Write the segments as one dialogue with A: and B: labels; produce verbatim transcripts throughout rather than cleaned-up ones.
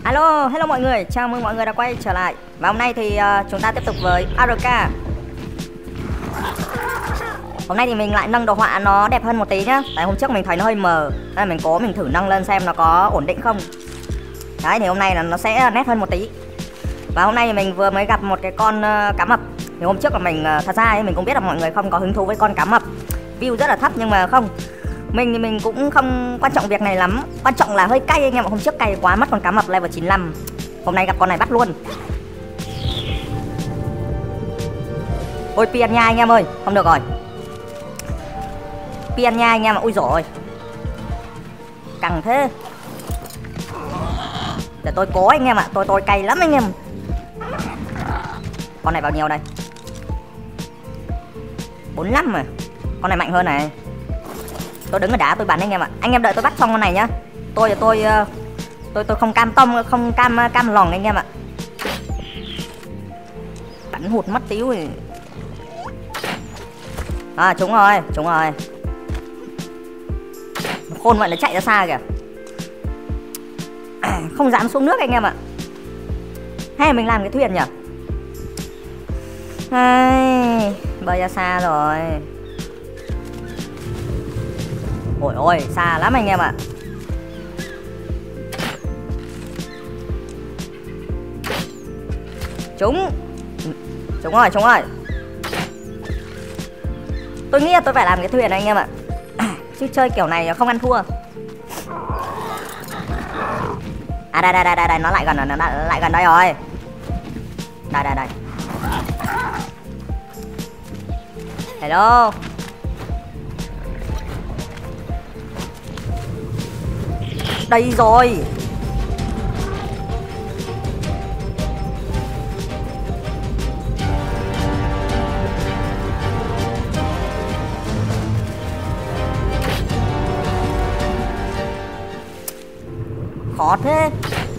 A: Alo, hello mọi người, chào mừng mọi người đã quay trở lại. Và hôm nay thì uh, chúng ta tiếp tục với a rờ ca. Hôm nay thì mình lại nâng đồ họa nó đẹp hơn một tí nhá. Tại hôm trước mình thấy nó hơi mờ, nên mình cố mình thử nâng lên xem nó có ổn định không. Đấy, thì hôm nay là nó sẽ nét hơn một tí. Và hôm nay thì mình vừa mới gặp một cái con uh, cá mập. Thì hôm trước là mình uh, thật ra ấy, mình cũng biết là mọi người không có hứng thú với con cá mập, view rất là thấp, nhưng mà không, mình thì mình cũng không quan trọng việc này lắm. Quan trọng là hơi cay anh em ạ. Hôm trước cay quá mất con cá mập level chín mươi lăm. Hôm nay gặp con này bắt luôn. Ôi piranha anh em ơi, không được rồi. Piranha anh em ạ, ui dồi, căng thế. Để tôi cố anh em ạ, tôi tôi cay lắm anh em. Con này vào nhiều đây, bốn mươi lăm mà. Con này mạnh hơn này. Tôi đứng ở đá tôi bắn anh em ạ. Anh em đợi tôi bắt xong con này nhá. Tôi tôi tôi tôi không cam tâm, không cam cam lòng anh em ạ. Bắn hụt mất tíu thì. À trúng rồi, trúng rồi. Khôn vậy là chạy ra xa kìa. À, không dám xuống nước anh em ạ. Hay là mình làm cái thuyền nhỉ? Ai, bơi ra xa rồi. Ôi ôi, xa lắm anh em ạ. Trúng. Trúng rồi, trúng rồi. Tôi nghĩ là tôi phải làm cái thuyền này anh em ạ. Chứ chơi kiểu này không ăn thua. À đây đây đây đây, đây. Nó lại gần rồi, nó lại gần đây rồi. Đây đây đây. Hello. Đây rồi. Khó thế.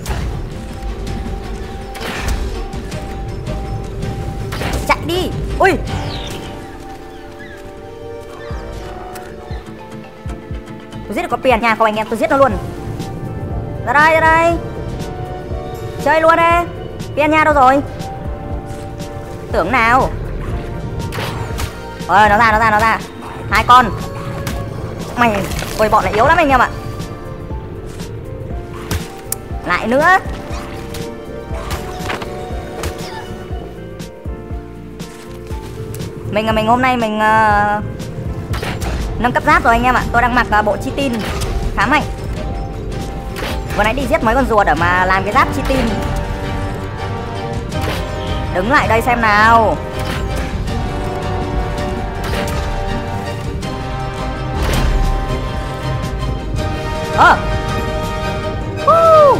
A: Chạy đi. Ui. Tôi giết được con piranha không anh em? Tôi giết nó luôn. Ra đây, ra đây. Chơi luôn đi. Piranha đâu rồi? Tưởng nào. Ôi, nó ra, nó ra, nó ra. Hai con. Mày, ôi bọn này yếu lắm anh em ạ. Lại nữa. Mình là mình hôm nay mình uh, nâng cấp giáp rồi anh em ạ. Tôi đang mặc uh, bộ chi tin khá mạnh. Vừa nãy đi giết mấy con rùa để mà làm cái giáp chi tin. Đứng lại đây xem nào. Ơ à. uh.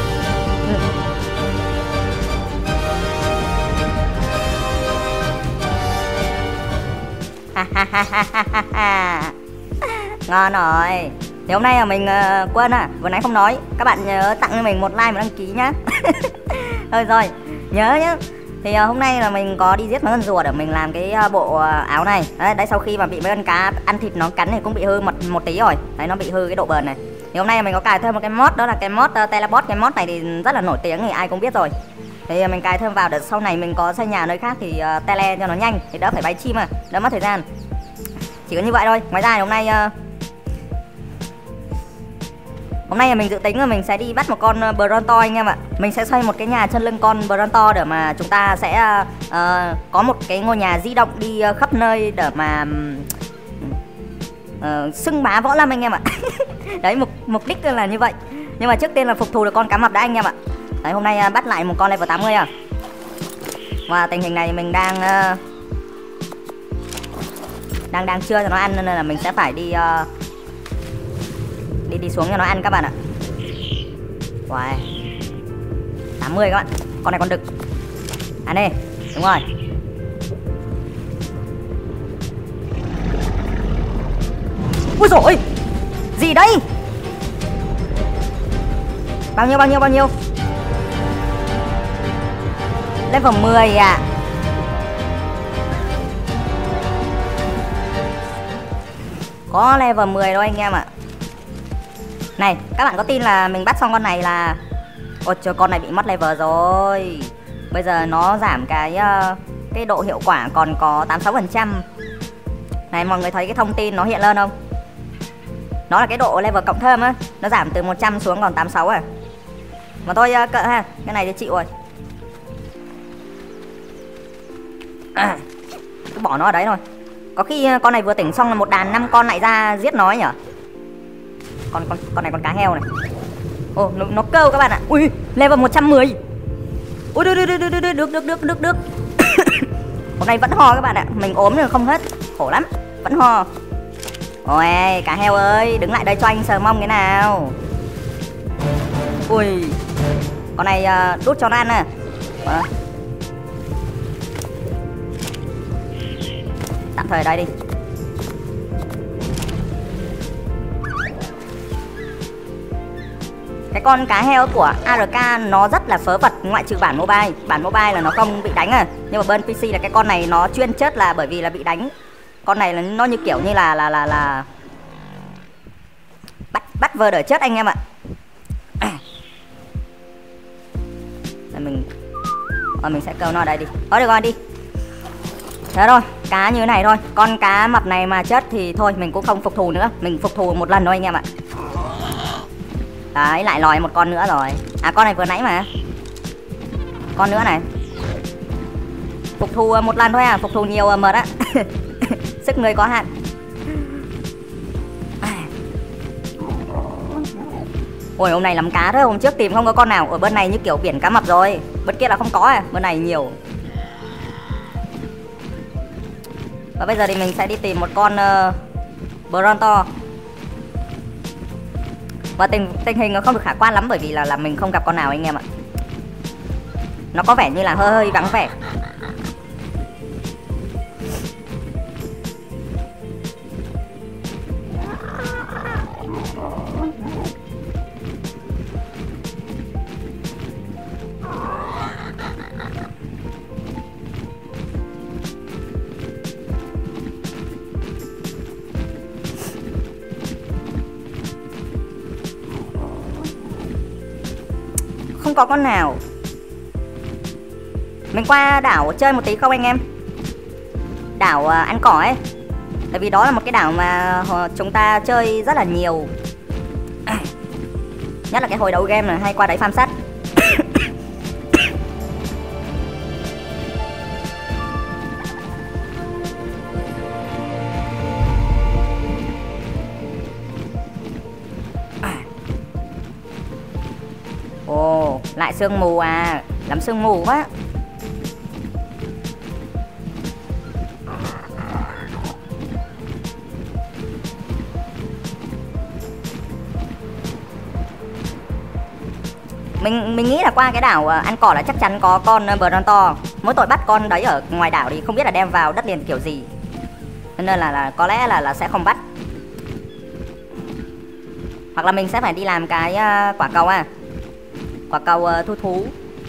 A: Ngon rồi. Thì hôm nay là mình uh, quên à, vừa nãy không nói. Các bạn nhớ tặng cho mình một like và đăng ký nhá. Thôi rồi, nhớ nhá. Thì uh, hôm nay là mình có đi giết mấy con rùa để mình làm cái uh, bộ uh, áo này. Đấy, đấy, sau khi mà bị mấy con cá ăn thịt nó cắn thì cũng bị hư một, một tí rồi. Đấy, nó bị hư cái độ bền này. Thì hôm nay mình có cài thêm một cái mod, đó là cái mod uh, teleport. Cái mod này thì rất là nổi tiếng thì ai cũng biết rồi. Thì uh, mình cài thêm vào để sau này mình có xây nhà nơi khác thì uh, tele cho nó nhanh, thì đỡ phải bay chim mà, đỡ mất thời gian. Chỉ có như vậy thôi. Ngoài ra thì hôm nay uh, Hôm nay là mình dự tính là mình sẽ đi bắt một con Bronto anh em ạ. Mình sẽ xây một cái nhà chân lưng con Bronto để mà chúng ta sẽ uh, có một cái ngôi nhà di động đi uh, khắp nơi để mà uh, xưng bá võ lâm anh em ạ. Đấy, mục mục đích là như vậy. Nhưng mà trước tiên là phục thù được con cá mập đã anh em ạ. Đấy, hôm nay uh, bắt lại một con level tám mươi à. Và tình hình này mình đang uh, đang đang chưa cho nó ăn, nên là mình sẽ phải đi uh, đi đi xuống cho nó ăn các bạn ạ. Wow, tám mươi các bạn. Con này con đực. Ăn đi. Đúng rồi. Ui dồi ôi, gì đây? Bao nhiêu bao nhiêu bao nhiêu? Level mười à? Có level mười đâu anh em ạ. Này, các bạn có tin là mình bắt xong con này là Ôi trời, con này bị mất level rồi. Bây giờ nó giảm cái uh, cái độ hiệu quả còn có tám mươi sáu phần trăm. Này mọi người thấy cái thông tin nó hiện lên không? Nó là cái độ level cộng thêm á, nó giảm từ một trăm xuống còn tám mươi sáu à. Mà thôi uh, cỡ ha, cái này thì chịu rồi. À, cứ bỏ nó ở đấy thôi. Có khi uh, con này vừa tỉnh xong là một đàn năm con lại ra giết nó ấy nhở. Con con con này con cá heo này. Ồ, nó, nó câu các bạn ạ. Ui, level một trăm mười. Ui, được được được được được được được được được được. Hôm nay vẫn ho các bạn ạ. Mình ốm rồi không hết, khổ lắm, vẫn ho. Ôi, cá heo ơi, đứng lại đây cho anh sờ mông cái nào. Ui, con này uh, đút cho nó ăn nè. À. Tạm thời ở đây đi. Cái con cá heo của a rờ ca nó rất là phớ vật ngoại trừ bản mobile. Bản mobile là nó không bị đánh à. Nhưng mà bên pê xê là cái con này nó chuyên chết là bởi vì là bị đánh. Con này là nó như kiểu như là là là là bắt bắt vơ đỡ chết anh em ạ. À. Mình à, mình sẽ câu nó ở đây đi. Thôi được rồi đi. Thế rồi, cá như thế này thôi. Con cá mập này mà chết thì thôi mình cũng không phục thù nữa. Mình phục thù một lần thôi anh em ạ. Đấy, lại lòi một con nữa rồi. À, con này vừa nãy mà. Con nữa này. Phục thù một lần thôi à, phục thù nhiều mệt á. Sức người có hạn. Ôi, hôm nay lắm cá thế, hôm trước tìm không có con nào. Ở bên này như kiểu biển cá mập rồi. Bên kia là không có à, bên này nhiều. Và bây giờ thì mình sẽ đi tìm một con uh, Bronto. Và tình, tình hình nó không được khả quan lắm bởi vì là, là mình không gặp con nào anh em ạ. Nó có vẻ như là hơi hơi vắng vẻ. Không có con nào. Mình qua đảo chơi một tí không anh em? Đảo uh, ăn cỏ ấy. Tại vì đó là một cái đảo mà uh, chúng ta chơi rất là nhiều. À, nhất là cái hồi đầu game là hay qua đấy farm sắt. Ồ, lại sương mù à. Lắm sương mù quá. Mình mình nghĩ là qua cái đảo ăn cỏ là chắc chắn có con Bronto. Mỗi tội bắt con đấy ở ngoài đảo thì không biết là đem vào đất liền kiểu gì. Nên là, là có lẽ là, là sẽ không bắt. Hoặc là mình sẽ phải đi làm cái uh, quả cầu à. Quả cầu uh, thu thú.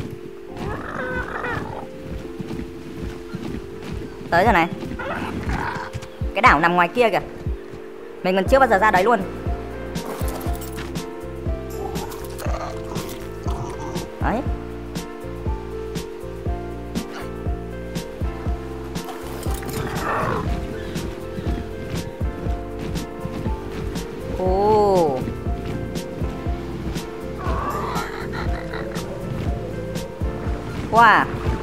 A: Tới rồi này. Cái đảo nằm ngoài kia kìa. Mình còn chưa bao giờ ra đấy luôn. Đấy. Ồ. Wow.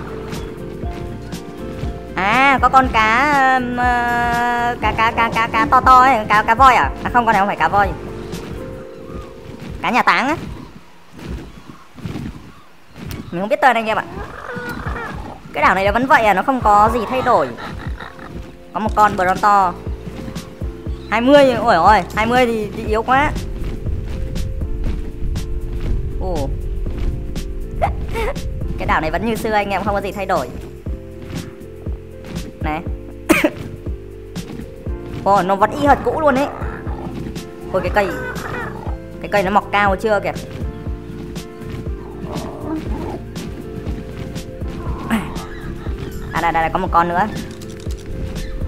A: À, có con cá um, cá cá cá cá cá to to ấy, cá cá voi à? À không, con này không phải cá voi. Cá nhà táng á. Mình không biết tên anh em ạ. Cái đảo này nó vẫn vậy à, nó không có gì thay đổi. Có một con Bronto hai mươi, ôi ôi, hai mươi thì, thì yếu quá. Ồ. Cái đảo này vẫn như xưa anh em, không có gì thay đổi. Này. Ồ, nó vẫn y hệt cũ luôn ấy. Ôi cái cây. Cái cây nó mọc cao chưa kìa. À đây, đây, đây có một con nữa.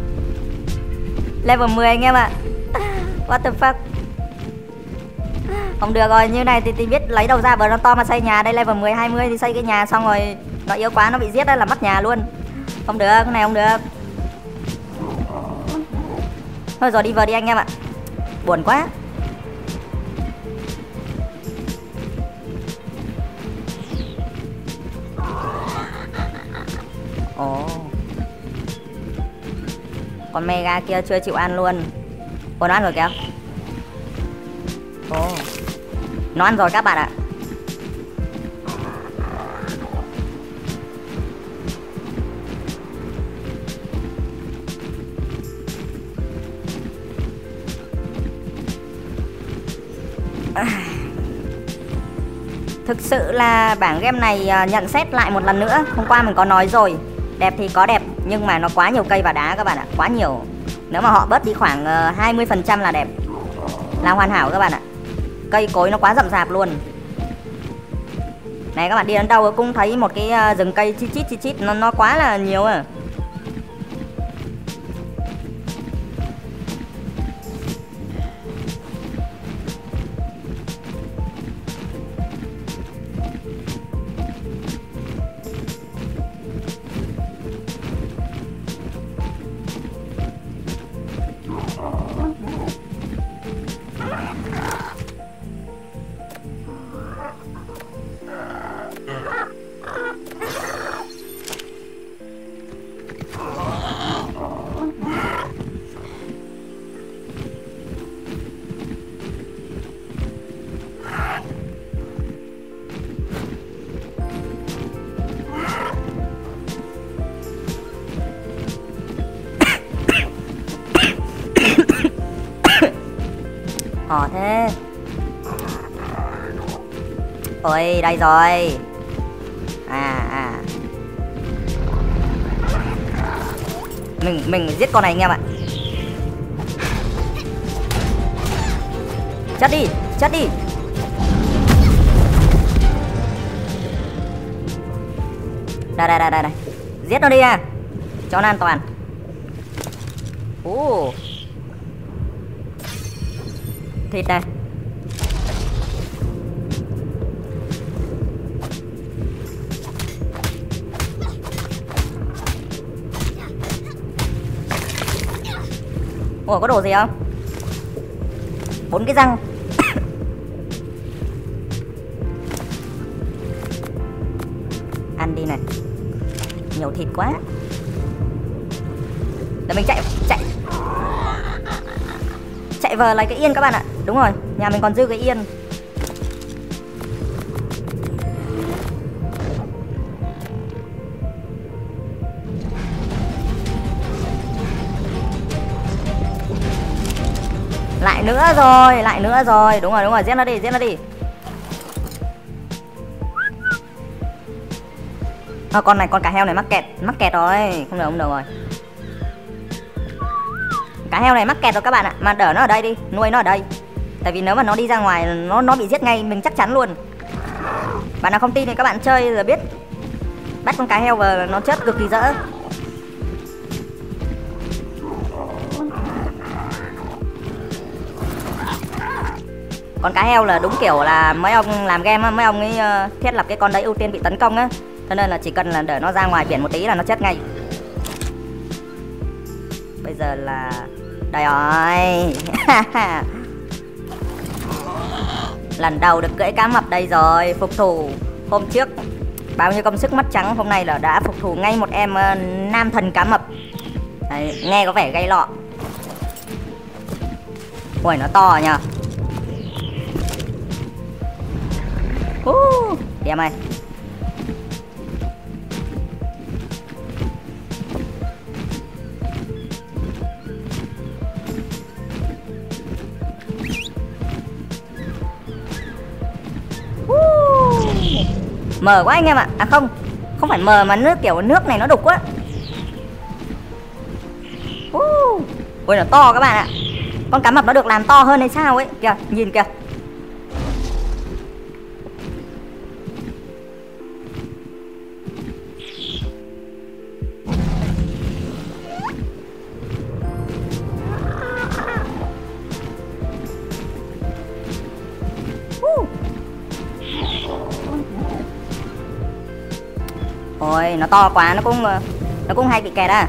A: Level mười anh em ạ. What the fuck. Không được rồi, như này thì, thì biết lấy đầu ra, bờ nó to mà xây nhà. Đây level mười hai mươi thì xây cái nhà xong rồi nó yếu quá nó bị giết đây là mất nhà luôn. Không được, cái này không được. Thôi rồi đi vờ đi anh em ạ. Buồn quá. Ồ, con mega kia chưa chịu ăn luôn. Ồ, nó ăn rồi kìa. Ồ, nó ăn rồi các bạn ạ. Thực sự là bảng game này nhận xét lại một lần nữa. Hôm qua mình có nói rồi, đẹp thì có đẹp nhưng mà nó quá nhiều cây và đá các bạn ạ. Quá nhiều. Nếu mà họ bớt đi khoảng hai mươi phần trăm là đẹp, là hoàn hảo các bạn ạ. Cây cối nó quá rậm rạp luôn. Này các bạn đi đến đâu cũng thấy một cái rừng cây chít chít chít chít. Nó, nó quá là nhiều à. Ờ thế. Ôi đây rồi. À à. Mình mình giết con này anh em ạ. Chết đi, chết đi. Đây đây đây đây đây. Giết nó đi à. Cho nó an toàn. Ồ. Thịt này. Ủa có đồ gì không? Bốn cái răng. Ăn đi này. Nhiều thịt quá. Để mình chạy chạy chạy vờ lấy cái yên các bạn ạ. Đúng rồi, nhà mình còn dư cái yên. Lại nữa rồi, lại nữa rồi. Đúng rồi, đúng rồi, giết nó đi, giết nó đi. À, con này, con cá heo này mắc kẹt, mắc kẹt rồi. Không được, không được rồi. Cá heo này mắc kẹt rồi các bạn ạ. Mà đỡ nó ở đây đi, nuôi nó ở đây. Tại vì nếu mà nó đi ra ngoài nó nó bị giết ngay, mình chắc chắn luôn. Bạn nào không tin thì các bạn chơi rồi biết. Bắt con cá heo vào nó chết cực kỳ dễ. Con cá heo là đúng kiểu là mấy ông làm game á, mấy ông ấy thiết lập cái con đấy ưu tiên bị tấn công á. Cho nên là chỉ cần là để nó ra ngoài biển một tí là nó chết ngay. Bây giờ là đây rồi. Lần đầu được cưỡi cá mập đây rồi. Phục thù hôm trước bao nhiêu công sức mất trắng, hôm nay là đã phục thù ngay một em uh, nam thần cá mập. Đấy, nghe có vẻ gây lọ. Ui nó to nhờ. Uh, đi em ơi. Mờ quá anh em ạ. À không, không phải mờ mà nước kiểu nước này nó đục quá. uh. Ui nó to các bạn ạ. Con cá mập nó được làm to hơn hay sao ấy. Kìa, nhìn kìa. Ôi nó to quá, nó cũng nó cũng hay bị kẹt à.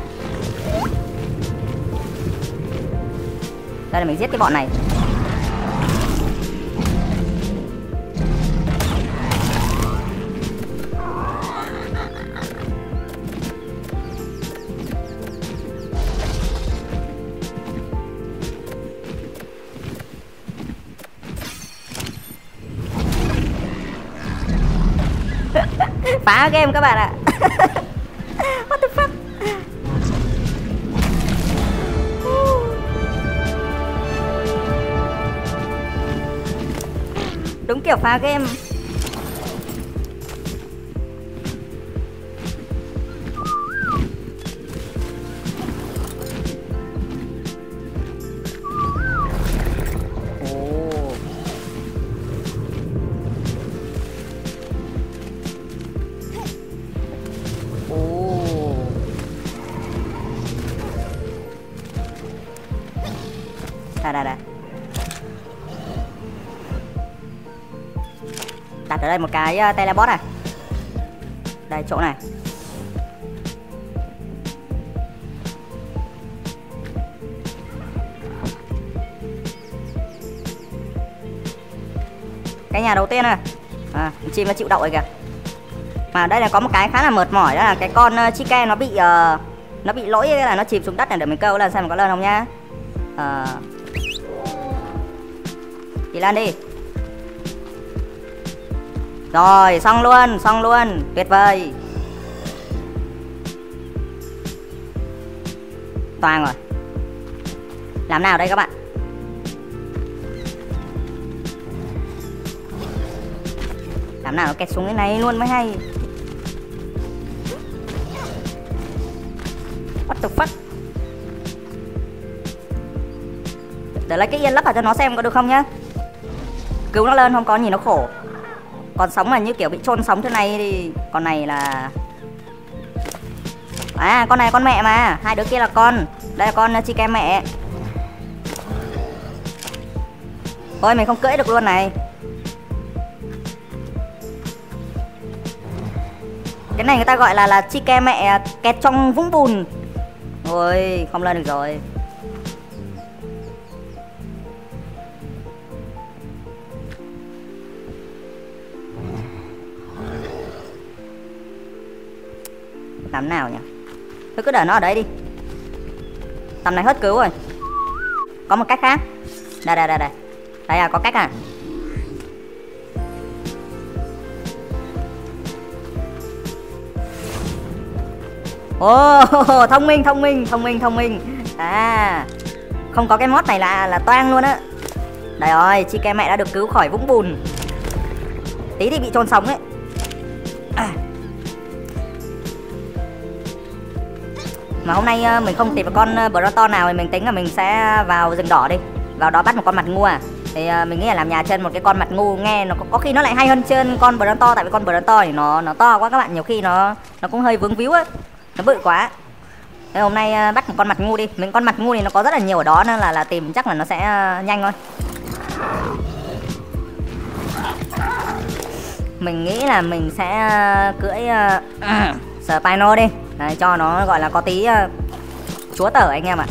A: Đây là mình giết cái bọn này. Phá game các bạn ạ. What the fuck. Đúng kiểu phá game. Đây, đây, đây. Đặt ở đây một cái uh, teleport này. Đây chỗ này. Cái nhà đầu tiên này. À, chim nó chịu đậu rồi kìa. Mà đây là có một cái khá là mệt mỏi, đó là cái con uh, chicken nó bị uh, nó bị lỗi là nó chìm xuống đất này, để mình câu lần xem có lên không nhá. Ờ uh, Đi lên đi. Rồi xong luôn, xong luôn, tuyệt vời. Toàn rồi. Làm nào đây các bạn? Làm nào nó kẹt xuống cái này luôn mới hay. What the fuck. Để lấy cái yên lắc vào cho nó xem có được không nhá. Cứu nó lên không có nhìn nó khổ. Còn sống là như kiểu bị chôn sống thế này thì con này là... À con này con mẹ mà. Hai đứa kia là con. Đây là con chicken mẹ. Thôi mình không cưỡi được luôn này. Cái này người ta gọi là là chicken mẹ kẹt trong vũng bùn. Ôi không lên được rồi. Làm nào nhỉ? Thôi cứ để nó ở đấy đi. Tầm này hết cứu rồi. Có một cách khác. Đây đây đây đây. Đây à, có cách à. Ồ oh, thông minh thông minh thông minh thông minh. À không có cái mod này là là toang luôn á. Đây rồi, chicken mẹ đã được cứu khỏi vũng bùn. Tí thì bị chôn sống ấy. À. Mà hôm nay mình không tìm được con Proton nào thì mình tính là mình sẽ vào rừng đỏ đi. Vào đó bắt một con mặt ngu à. Thì mình nghĩ là làm nhà chân một cái con mặt ngu nghe nó có, có khi nó lại hay hơn trên con Proton. Tại vì con Proton thì nó nó to quá các bạn. Nhiều khi nó nó cũng hơi vướng víu á. Nó bự quá. Thế hôm nay bắt một con mặt ngu đi. Mình con mặt ngu thì nó có rất là nhiều ở đó nên là là tìm chắc là nó sẽ nhanh thôi. Mình nghĩ là mình sẽ cưỡi uh, Spino đi. Đấy, cho nó gọi là có tí uh, chúa tể anh em ạ.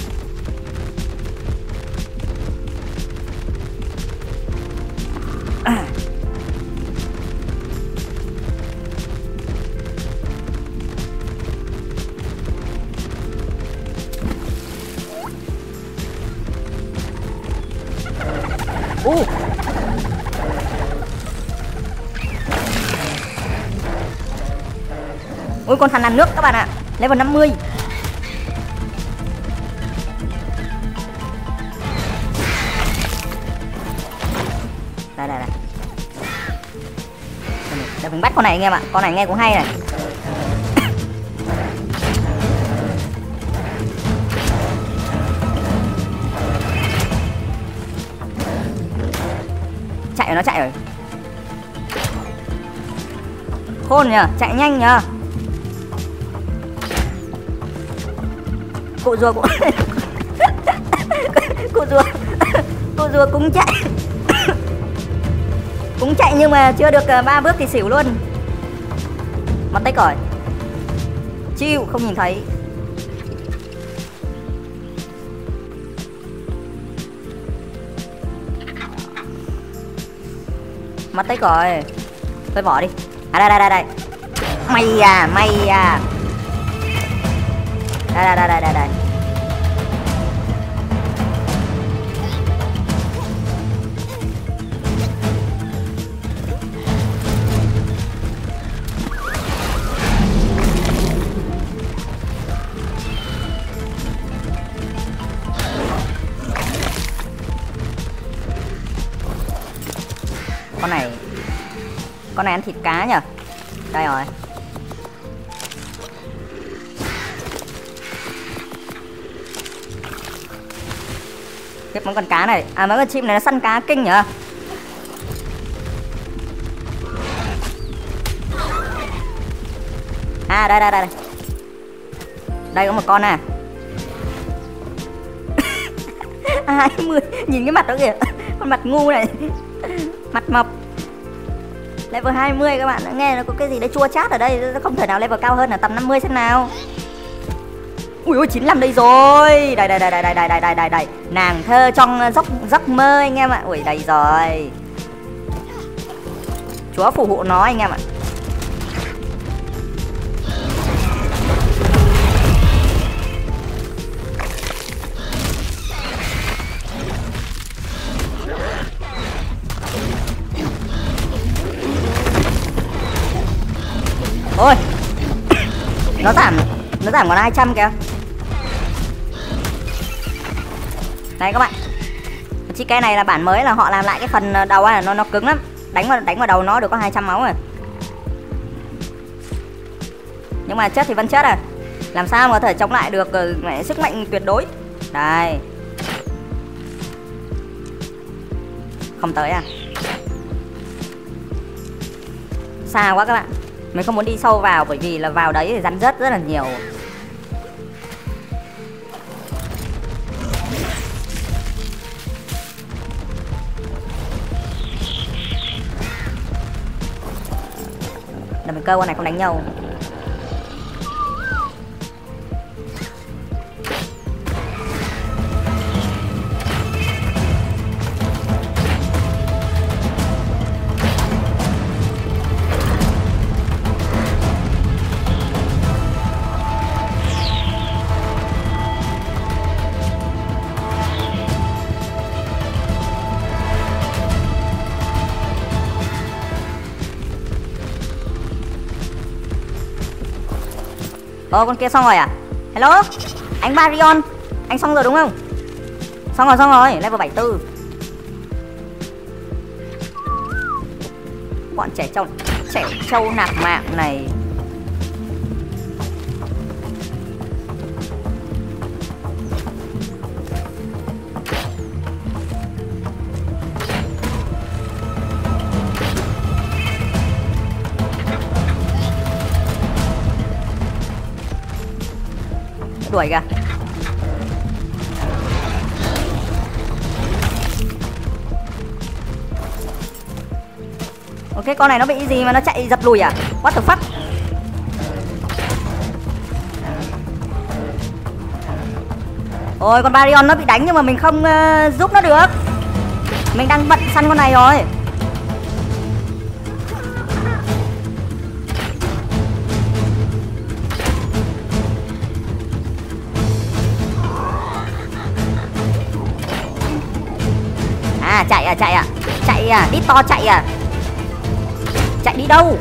A: Uh. Ui con thằn lằn nước các bạn ạ. Level năm mươi. Đây đây đây. Để mình bắt con này anh em ạ. Con này nghe cũng hay này. Chạy rồi, nó chạy rồi. Khôn nhờ, chạy nhanh nhờ. Cụ rùa cũng cụ rùa cụ rùa cũng chạy. Cũng chạy nhưng mà chưa được ba bước thì xỉu luôn. Mất tích rồi. Chiêu không nhìn thấy. Mất tích rồi. Thôi bỏ đi. À đây đây đây đây. Mày à, mày à. Đây đây đây đây đây. Con này Con này ăn thịt cá nhở. Đây rồi. Tiếp món con cá này. À mấy con chim này nó săn cá kinh nhở. À đây đây đây. Đây có một con à. hai mươi. Nhìn cái mặt đó kìa. Con mặt ngu này. Mặt mập. Level hai mươi các bạn. Nghe nó có cái gì đấy chua chát ở đây. Không thể nào level cao hơn là tầm năm mươi xem nào. Ui ôi chín mươi lăm đây rồi. Đây đây đây đây đây đây đây đây đây. Nàng thơ trong giấc giấc mơ anh em ạ. Ui đây rồi. Chúa phù hộ nó anh em ạ. Ôi. Nó giảm Nó giảm còn hai trăm kìa. Đây các bạn. Chi cái này là bản mới, là họ làm lại cái phần đầu này, nó nó cứng lắm. Đánh vào đánh vào đầu nó được có hai trăm máu rồi. Nhưng mà chết thì vẫn chết à. Làm sao mà có thể chống lại được uh, sức mạnh tuyệt đối. Đây. Không tới à. Xa quá các bạn. Mình không muốn đi sâu vào, bởi vì là vào đấy thì rắn rết rất là nhiều. Để mình cơ con này không đánh nhau. Ồ con kia xong rồi à. Hello anh Marion. Anh xong rồi đúng không? Xong rồi xong rồi. Level bảy mươi tư. Bọn trẻ trâu Trẻ trâu nạp mạng này. Đuổi kìa. Ok con này nó bị gì mà nó chạy giật lùi à. What the fuck. Ôi con Barion nó bị đánh nhưng mà mình không uh, giúp nó được. Mình đang bận săn con này rồi. À chạy à chạy à. Chạy à. Đít to chạy à. Chạy đi đâu.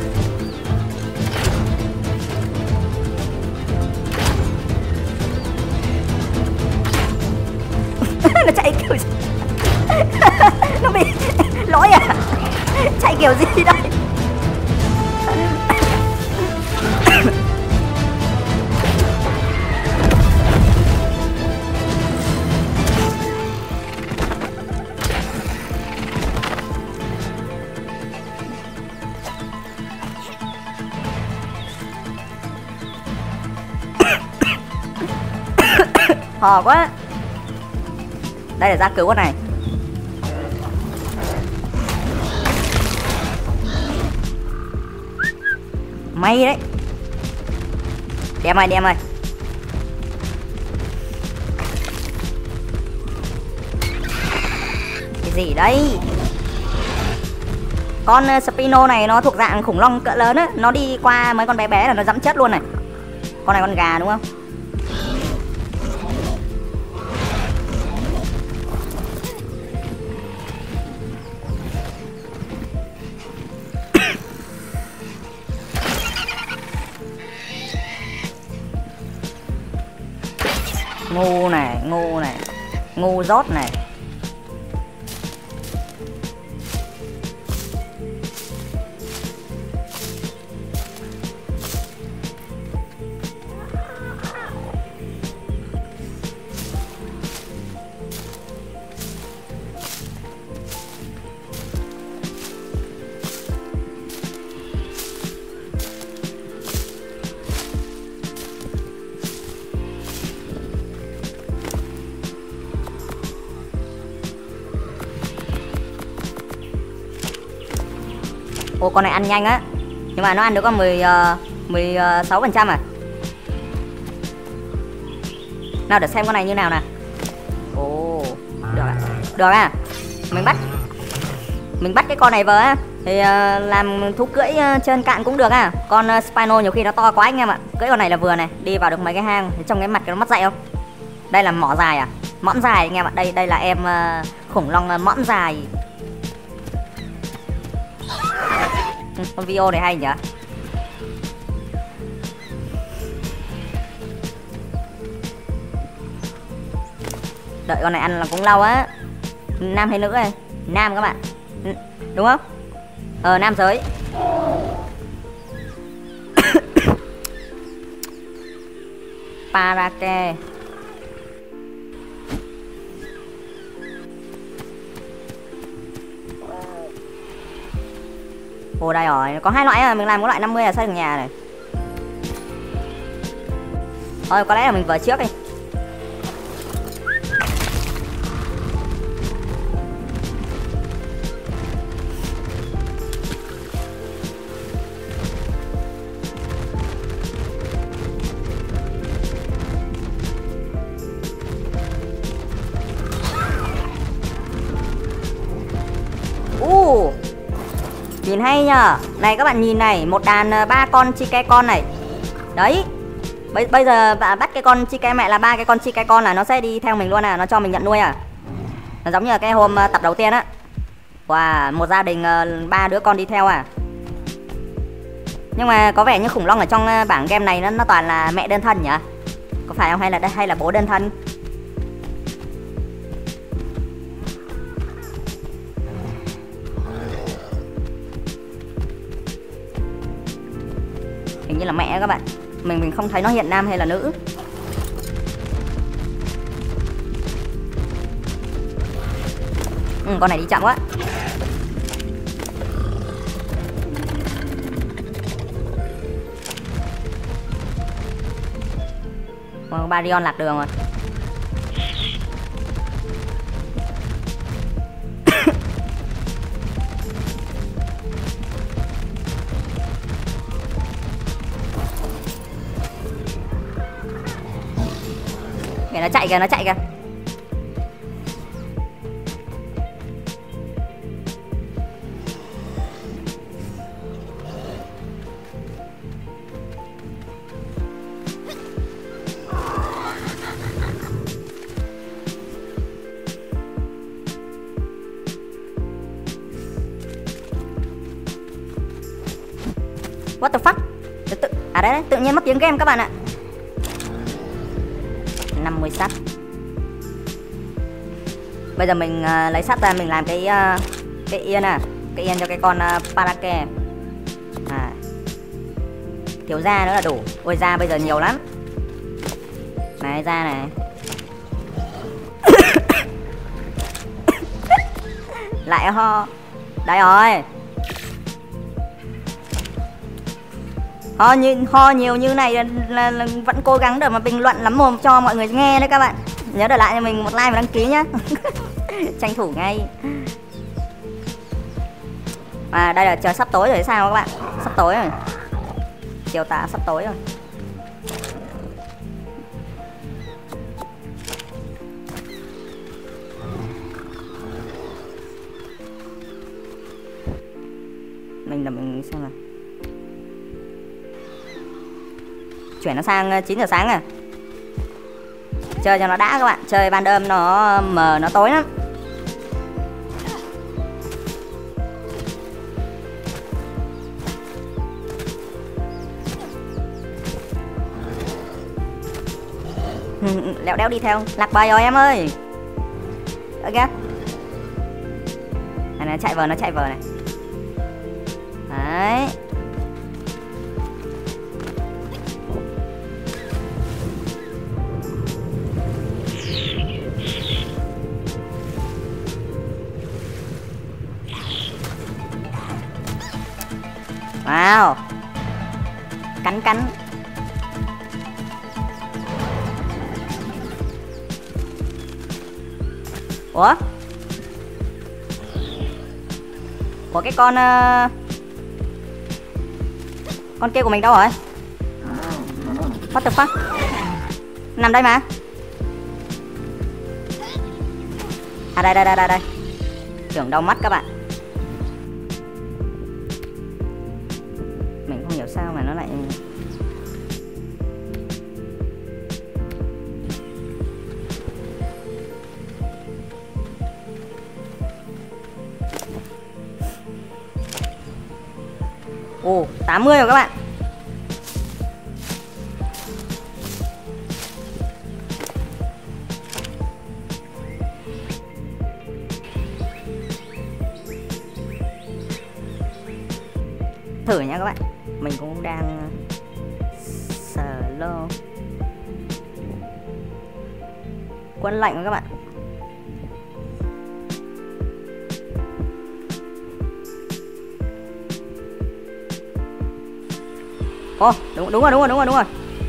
A: Nó chạy kiểu gì. Nó bị lỗi à. Chạy kiểu gì đây. Hò quá. Đây là ra cứu con này. May đấy. Đi em ơi, đi em ơi. Cái gì đấy? Con uh, Spino này nó thuộc dạng khủng long cỡ lớn á, nó đi qua mấy con bé bé là nó dẫm chết luôn này. Con này con gà đúng không? Ngu này, ngu này, ngu dốt này. Ô, con này ăn nhanh á, nhưng mà nó ăn được có mười, mười sáu phần trăm à. Nào để xem con này như nào nè. Ồ, được à, được à. Mình bắt Mình bắt cái con này vào á thì uh, làm thú cưỡi uh, trên cạn cũng được à. Con uh, Spino nhiều khi nó to quá anh em ạ. Cưỡi con này là vừa này, đi vào được mấy cái hang trong cái mặt nó mắt dậy không. Đây là mỏ dài à, mõm dài anh em ạ. Đây đây là em uh, khủng long uh, mõm dài. Con video này hay nhỉ. Đợi con này ăn là cũng lâu á. Nam hay nữ này? Nam các bạn. Đúng không? Ờ, nam giới. Parake. Ồ đây rồi, có hai loại à, mình làm cái loại năm mươi là xây được nhà này. Thôi có lẽ là mình vỡ trước đi. Uh, nhìn hay nhờ. Này các bạn nhìn này, một đàn ba con chike con này. Đấy. Bây, bây giờ bắt cái con chike mẹ là ba cái con chike con là nó sẽ đi theo mình luôn à, nó cho mình nhận nuôi à. Nó giống như là cái hôm tập đầu tiên á. Wow, một gia đình ba đứa con đi theo à. Nhưng mà có vẻ như khủng long ở trong bảng game này nó, nó toàn là mẹ đơn thân nhỉ? Có phải không, hay là hay là bố đơn thân? Hình như là mẹ các bạn. Mình mình không thấy nó hiện nam hay là nữ. Ừ, con này đi chậm quá. Con Barion lạc đường rồi. Kìa nó chạy kìa, nó chạy kìa. What the fuck? Tự, tự, à đấy, đấy, tự nhiên mất tiếng game các bạn ạ. năm mươi sắt. Bây giờ mình uh, lấy sắt ra mình làm cái uh, cái yên à, cái yên cho cái con uh, Parake. À. Thiếu da nữa là đủ. Ôi da bây giờ nhiều lắm. Này da này. Lại ho. Đây rồi. Ho, như, ho nhiều như này là, là, là vẫn cố gắng để mà bình luận lắm mồm cho mọi người nghe đấy các bạn. Nhớ để lại cho mình một like và đăng ký nhá. Tranh thủ ngay. À đây là trời sắp tối rồi sao các bạn. Sắp tối rồi. Chiều tà sắp tối rồi. Mình là mình xem nào. Chuyển nó sang chín giờ sáng à. Chơi cho nó đã các bạn. Chơi ban đêm nó mờ nó tối lắm. Lẹo đéo đi theo. Lạc bài rồi em ơi. Ở kìa. Này, nó chạy vờ nó chạy vờ này. Đấy. Wow. Cắn cắn. Ủa? Ủa cái con uh... con kia của mình đâu rồi? What the fuck? Nằm đây mà. À đây đây đây đây đây. Tưởng đau mắt các bạn. Mình không hiểu sao mà nó lại ồ, tám mươi rồi các bạn. Thử nha các bạn. Mình cũng đang sờ lô quân lạnh rồi các bạn. Ồ, oh, đúng, đúng rồi, đúng rồi, đúng rồi, đúng rồi.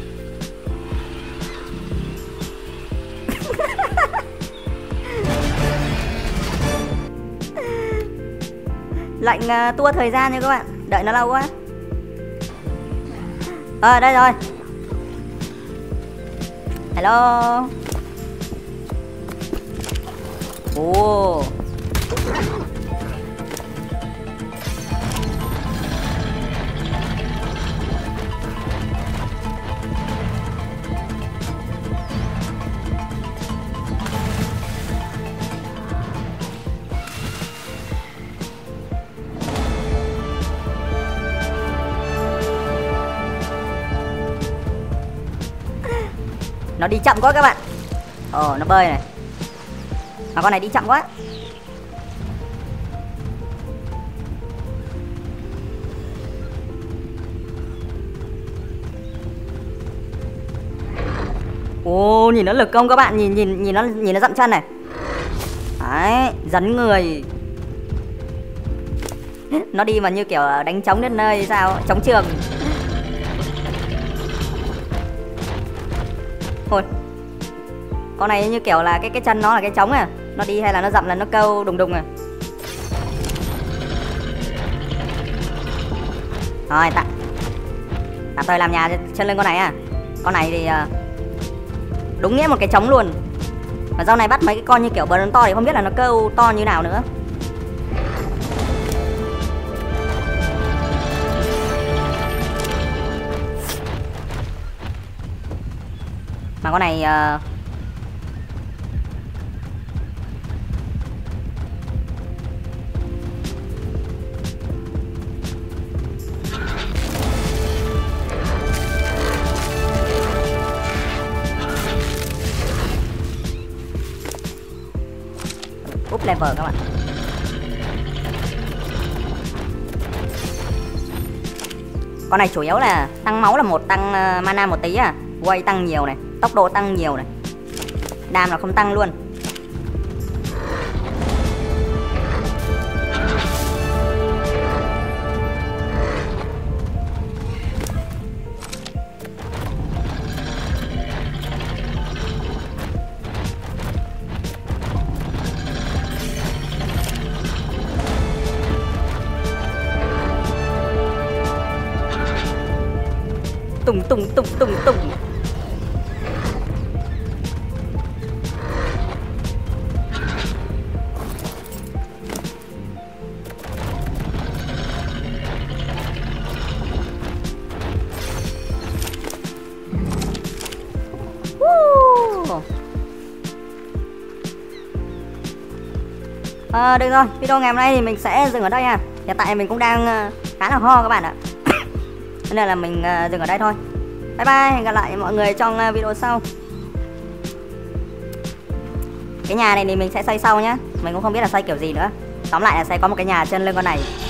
A: Lạnh uh, tua thời gian nha các bạn. Đợi nó lâu quá. Ờ, à, đây rồi. Hello. Ồ. Oh. Nó đi chậm quá các bạn. Ồ, nó bơi này. Mà con này đi chậm quá. Ồ, nhìn nó lực công các bạn, nhìn nhìn nhìn nó nhìn nó dậm chân này. Đấy, dấn người. Nó đi mà như kiểu đánh trống đến nơi sao, trống trường. Thôi. Con này như kiểu là cái cái chân nó là cái trống à. Nó đi hay là nó dậm là nó câu đùng đùng à. Rồi tạm tạm thời làm nhà trên lưng con này à. Con này thì đúng nghĩa một cái trống luôn. Mà sau này bắt mấy cái con như kiểu bờ to thì không biết là nó câu to như nào nữa. Mà con này uh... up level các bạn. Con này chủ yếu là tăng máu là một, tăng uh, mana một tí à. Quay tăng nhiều này, tốc độ tăng nhiều này. Đam là không tăng luôn. Tùng tùng tùng tùng tùng. À, được rồi, video ngày hôm nay thì mình sẽ dừng ở đây nha. Hiện tại mình cũng đang uh, khá là ho các bạn ạ. Nên là mình uh, dừng ở đây thôi. Bye bye, hẹn gặp lại mọi người trong uh, video sau. Cái nhà này thì mình sẽ xây sau nhá. Mình cũng không biết là xây kiểu gì nữa. Tóm lại là sẽ có một cái nhà trên lưng con này.